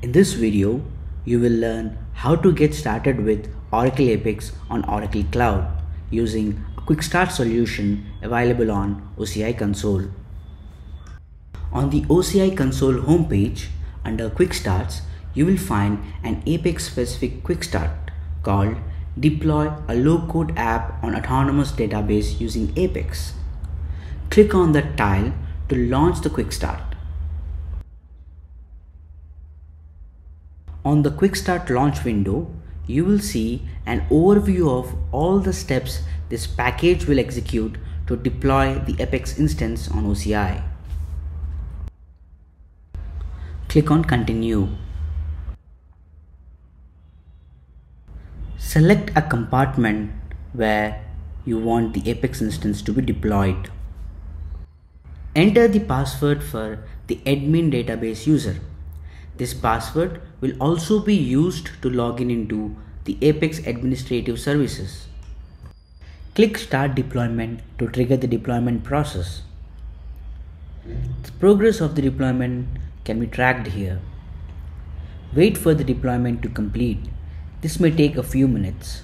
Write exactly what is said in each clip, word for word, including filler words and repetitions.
In this video, you will learn how to get started with Oracle Apex on Oracle Cloud using a quick start solution available on O C I Console. On the O C I Console homepage, under Quick Starts, you will find an Apex specific quick start called Deploy a low-code app on autonomous database using Apex. Click on that tile to launch the quick start. On the quick start launch window, you will see an overview of all the steps this package will execute to deploy the Apex instance on O C I. Click on Continue. Select a compartment where you want the Apex instance to be deployed. Enter the password for the admin database user. This password will also be used to log in into the Apex administrative services. Click Start Deployment to trigger the deployment process. The progress of the deployment can be tracked here. Wait for the deployment to complete. This may take a few minutes.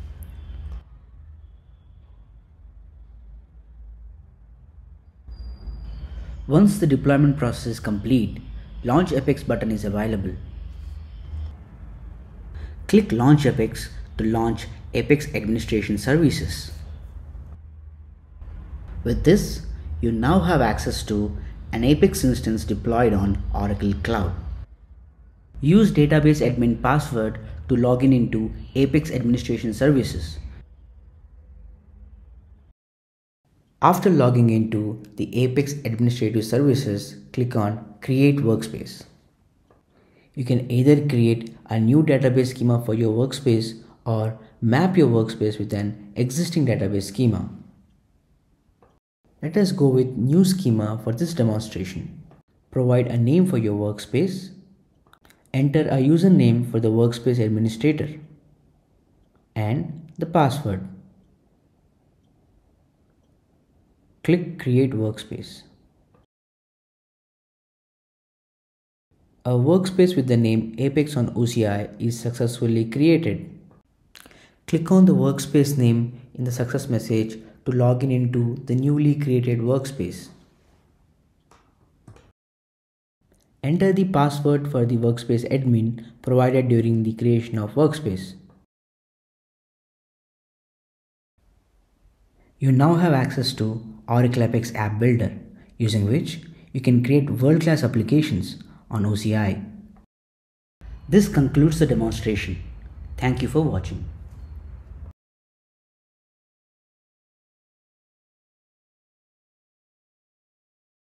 Once the deployment process is complete, Launch Apex button is available. Click Launch Apex to launch Apex administration services. With this, you now have access to an Apex instance deployed on Oracle Cloud. Use database admin password to log in into Apex administration services. After logging into the Apex administrative services, click on Create Workspace. You can either create a new database schema for your workspace or map your workspace with an existing database schema. Let us go with New Schema for this demonstration. Provide a name for your workspace. Enter a username for the workspace administrator and the password. Click Create Workspace. A workspace with the name Apex on O C I is successfully created. Click on the workspace name in the success message to log in into the newly created workspace. Enter the password for the workspace admin provided during the creation of workspace. You now have access to Oracle Apex App Builder, using which you can create world-class applications on O C I. This concludes the demonstration. Thank you for watching.